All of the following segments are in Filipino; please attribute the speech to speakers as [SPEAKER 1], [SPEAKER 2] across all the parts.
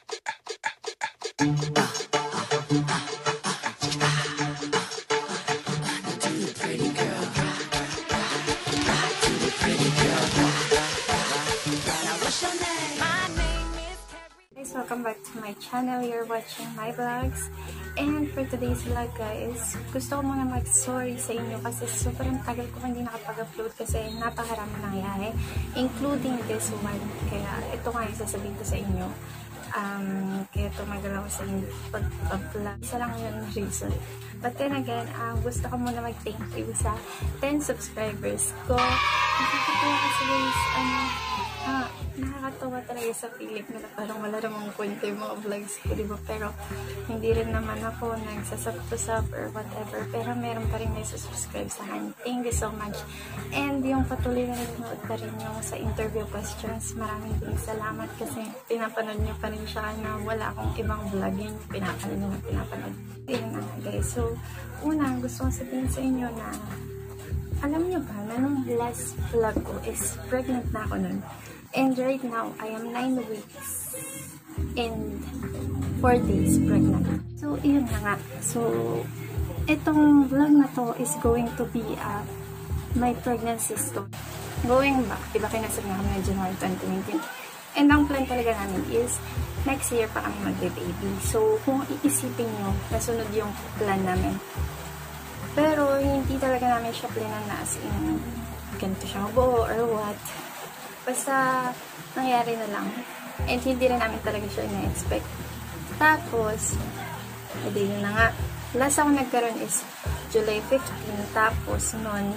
[SPEAKER 1] Welcome back to my channel. You're watching my vlogs, and for today's vlog guys, gusto ko muna mag-sorry sa inyo kasi sobrang tagal ko hindi nakapag-upload kasi napakarami nangyari, including this one. Kaya ito nga yung sasabihin ko sa inyo. Kaya tumagal ako sa inyo pag-upload. Isa lang yun reason. But then again, gusto ko muna mag-thank you sa 10 subscribers ko. Nakakatawa kasi guys, nakakatawa talaga sa feeling nila. Parang wala namang kwenta yung mga vlogs ko, diba? Pero hindi rin naman ako nagsasap-usap or whatever. Pero meron pa rin may subscribe sa akin. Thank you so much. And yung patuloy na nanonood pa rin yung sa interview questions, maraming salamat kasi pinapanood nyo pa rin siya na wala akong ibang vlog yun. Pinapanood nyo na pinapanood. Yun na guys. So, una, gusto kong sabihin sa inyo na alam nyo ba na nung last vlog ko is pregnant na ako nun. And right now, I am 9 weeks and 4 days pregnant. So, yun na nga. So, itong vlog na to is going to be my pregnancy story. Going back, diba kinasal nga kami na January 2019. And ang plan talaga namin is next year pa kami magbe-baby. So, kung iisipin nyo, nasunod yung plan namin. Pero, hindi talaga namin siya planan na as in ganito siya mabuo or what. Basta, nangyari na lang. And hindi rin namin talaga siya ina-expect. Tapos, hindi yun na nga. Last ako nagkaroon is July 15. Tapos, nun,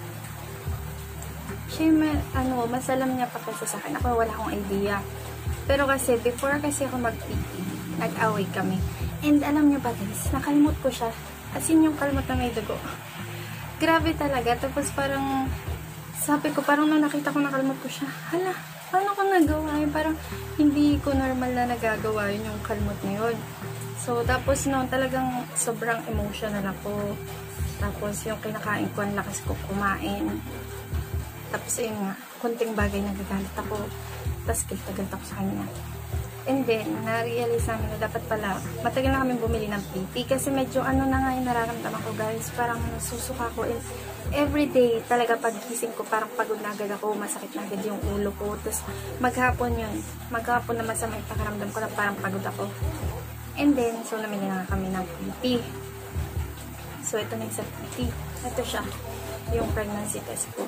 [SPEAKER 1] siya masalam niya pa kasi sa akin. Ako, wala akong idea. Pero kasi, before kasi ako mag-PT, nag-away kami. And alam niyo ba guys, nakalimot ko siya. As in, yung kalmot na may dugo. Grabe talaga. Tapos parang, sabi ko, parang nung nakita ko nakalmot ko siya, hala, paano ko nagawa? Parang hindi ko normal na nagagawa yun yung kalmot na yun. So, tapos noon talagang sobrang emotional ako. Tapos yung kinakain ko, ang lakas ko kumain. Tapos yun nga, kunting bagay nagagalit ako. Tapos galit ako sa kanya. And then, na-realize namin na dapat pala, matagal na kami bumili ng PT kasi medyo na nga yung nararamdaman ko guys, parang nasusuka ko. And everyday, talaga pagising ko, parang pagod na agad ako, masakit na agad yung ulo ko. Tapos maghapon yun, maghapon na masama yung pakaramdam ko na parang pagod ako. And then, so namili na nga kami ng PT. So, ito na yung sa PT. Ito siya, yung pregnancy test ko.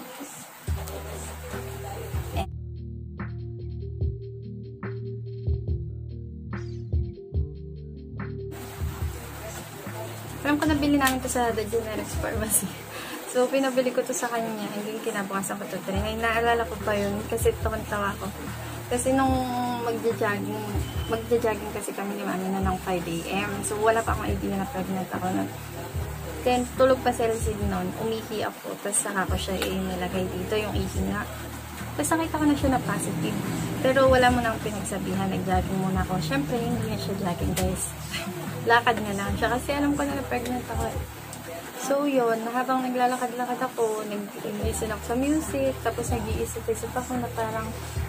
[SPEAKER 1] Alam ko nabili namin to sa The Generous Pharmacy. So, pinabili ko to sa kanya. And then, kinabukasan ko to. Ngayon, naalala ko pa yun kasi tawa ko. Kasi nung magja-jogging kasi kami ni Mami na ng 5 AM. So, wala pa akong idea na pregnant ako nun. Then, tulog pa si LCD nun. Umihi ako. Tapos, saka ko siya nilagay dito yung ihi nga. Tapos, nakita ko na siya na positive. Pero, wala mo nang pinagsabihan. Nag-jogging muna ako. Siyempre, hindi na siya jogging, guys. Lakad nga lang siya kasi alam ko na pregnant ako. So yun, habang naglalakad-lakad ako, nag-listen ako sa music, tapos nag-iisip-isip ako na parang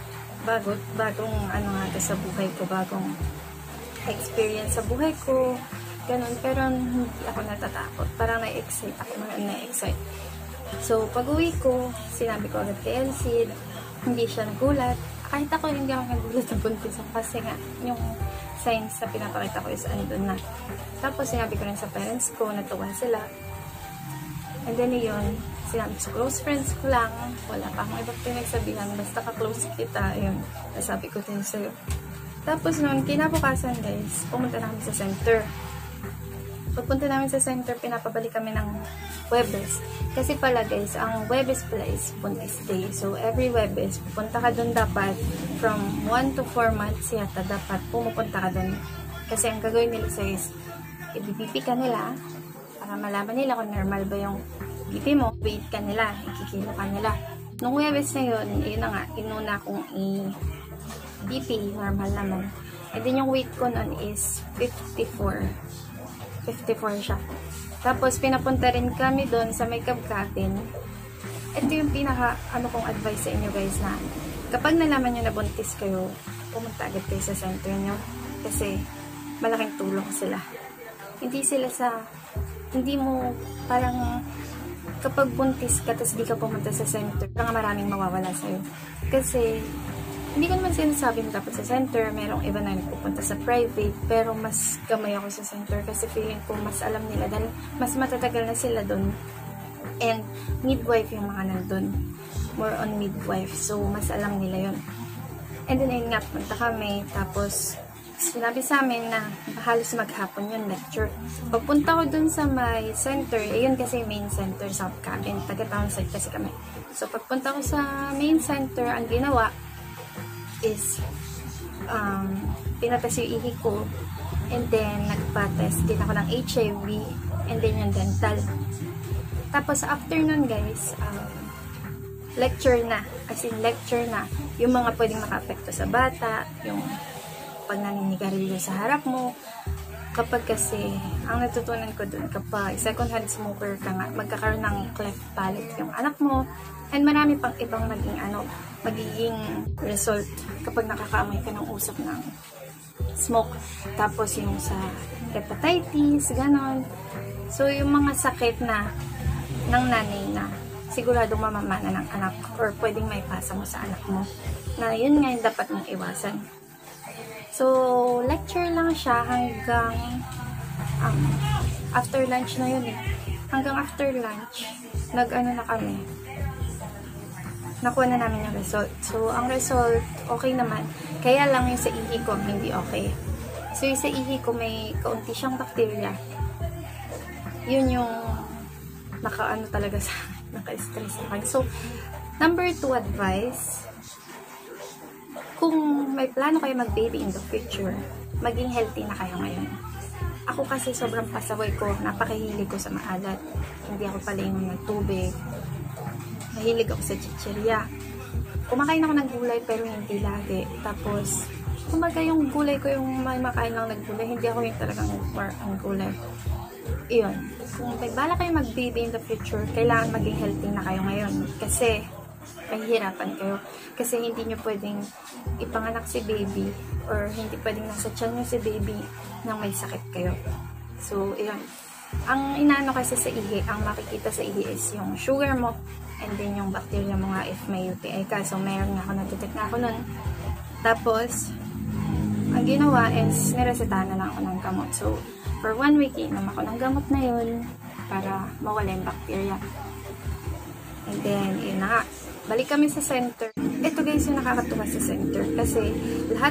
[SPEAKER 1] bagong nga to sa buhay ko, bagong experience sa buhay ko, ganun. Pero hindi ako natatakot, parang na-excite ako, na-excite. So pag uwi ko, sinabi ko agad kay Elsie, hindi siya nagulat. Kahit ako hindi ako nagulat sa buntis kasi nga, yung signs na pinapakita ko is andun na. Tapos sinabi ko rin sa parents ko, natuwa sila. And then yun, sinabi ko sa close friends ko lang, wala pa akong ibang pinagsabihan, basta ka-close kita, yun. Nasabi ko din sa'yo. Tapos nun, kinabukasan guys, pumunta na kami sa center. Pagpunta namin sa center, pinapabalik kami ng Webes. Kasi pala guys, ang Webes pala is Buntis Day. So every Webes, pupunta ka dun dapat from 1 to 4 months yata dapat pumupunta ka dun. Kasi ang gagawin nila sa'yo is ibibipi ka nila para malaman nila kung normal ba yung BP mo. Wait ka nila, ikikilo ka nila. Nung Webes na yun, yun na nga, inuna kong BP, normal naman. And then yung weight ko nun is 54 siya. Tapos, pinapunta rin kami doon sa makeup cabin. Ito yung kong advice sa inyo guys na kapag nalaman nyo na buntis kayo, pumunta agad kayo sa center nyo. kasi malaking tulong sila. Hindi mo parang kapag buntis ka tapos di ka pumunta sa center, parang maraming mawawala sa'yo. Kasi hindi ko naman sinasabing dapat sa center, merong iba na nagpupunta sa private, pero mas gamay ako sa center kasi feeling ko mas alam nila dahil mas matatagal na sila dun. And midwife yung mga nandun. More on midwife. So, mas alam nila yun. And then, ayun nga, punta kami. Tapos, sinabi sa amin na halos maghapon yun lecture. Pagpunta ko dun sa my center, ayun kasi main center sa cabin. Taga-townside kasi kami. So, pagpunta ko sa main center, ang ginawa is pinatest yung ihi ko, and then nagpa-test din ako ng HIV, and then yung dental. Tapos after nun guys, lecture na, as in lecture na yung mga pwedeng maka-apekto sa bata, yung pag naninigarilyo sa harap mo. Kapag kasi ang natutunan ko dun, kapag second hand smoker ka nga, magkakaroon ng cleft palate yung anak mo, and marami pang ibang magiging result kapag nakakaamoy ka ng usok ng smoke. Tapos yung sa hepatitis, ganon. So, yung mga sakit na ng nanay na siguradong mamamana ng anak or pwedeng may pasa mo sa anak mo, na yun nga yung dapat mong iwasan. So, lecture lang siya hanggang after lunch na yun eh. Hanggang after lunch, nag-ano na kami, nakuha na namin yung result. So, ang result, okay naman. Kaya lang yung sa ihi ko, hindi okay. So, yung sa ihi ko, may kaunti siyang bacteria. Yun yung naka-ano talaga sa naka-stress sa akin. So, number 2 advice, kung may plano kayo mag-baby in the future, maging healthy na kayo ngayon. Ako kasi sobrang pasaway ko, napakahilig ko sa maalat. Hindi ako palaingon ng tubig. Mahilig ako sa chichirya. Kumakain ako ng gulay pero hindi lagi. Tapos, kumbaga yung gulay ko, yung may makain lang ng gulay, hindi ako yung talagang more ang gulay. Iyon. Kung nagbala kayo mag-baby in the future, kailangan maging healthy na kayo ngayon. Kasi, mahihirapan kayo. Kasi hindi nyo pwedeng ipanganak si baby or hindi pwedeng nasa tiyan nyo si baby nang may sakit kayo. So, iyon. Ang inaano kasi sa ihi, ang makikita sa ihi is yung sugar mo, and then yung bacteria mo nga if may UTI ka. So, meron nga ako, na-detect na ako nun. Tapos, ang ginawa is, niresetahan na lang ako ng gamot. So, for 1 week, inom ako ng gamot na yun para mawala yung bacteria. And then, yun na nga. Balik kami sa center. Ito guys, yung nakakatuwa sa center. Kasi, lahat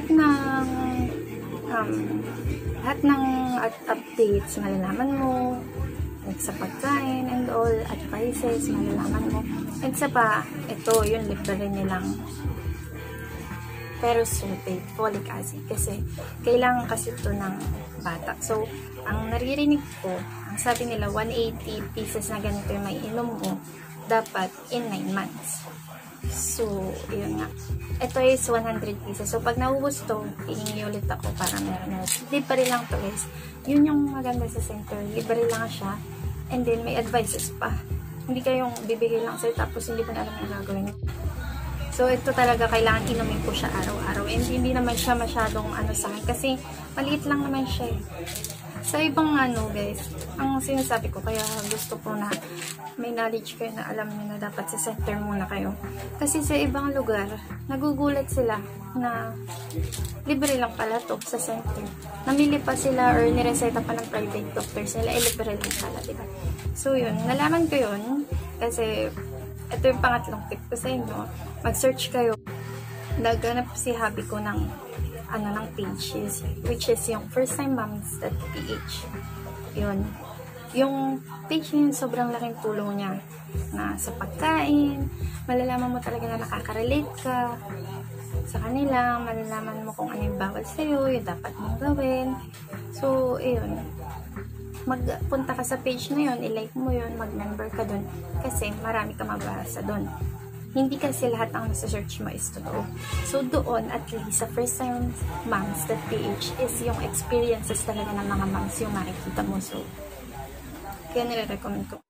[SPEAKER 1] ng updates, malalaman mo. Like sa pagkain and all, advices, malalaman mo. And sa pa, ito, yung libre nilang ferrous sulfate, folic acid. Kasi, kailangan kasi ito ng bata. So, ang naririnig ko, ang sabi nila, 180 pieces na ganito yung may inom mo, dapat in 9 months. So, yun nga. Ito is 100 pieces. So, pag nauubos to, hihingi ulit ako para meron na. Libre lang to guys. Yun yung maganda sa center. Libre lang siya. And then, may advices pa. Hindi kayong bibigay lang sa'yo tapos hindi pa na alam yung gagawin. So, ito talaga kailangan inumin ko siya araw-araw. And hindi naman siya masyadong sa akin. Kasi, maliit lang naman siya eh. Sa ibang guys, ang sinasabi ko, kaya gusto ko na may knowledge kayo na alam nyo na dapat sa center muna kayo. Kasi sa ibang lugar, nagugulat sila na libre lang pala to sa center. Namili pa sila or nireseta pa ng private doctors nila, libre lang pala, diba? So yun, nalaman ko yun kasi ito yung pangatlong tip ko sa inyo. Mag-search kayo. Naganap si hubby ko ng ng page which is yung firsttimemoms.ph. Yun. Yung page yun, sobrang laking tulong niya na sa pagkain, malalaman mo talaga na nakaka-relate ka sa kanila, malalaman mo kung ano yung bawal sa'yo, yung dapat mong gawin. So, yun. Magpunta ka sa page na yun, i-like mo yun, mag-member ka dun kasi marami ka mabasa dun. Hindi kasi lahat ng nasa-search mo is totoo. So, doon, at least, sa firsttimemoms.ph is yung experiences talaga ng mga moms yung makikita mo. So, kaya nire-recommend ko.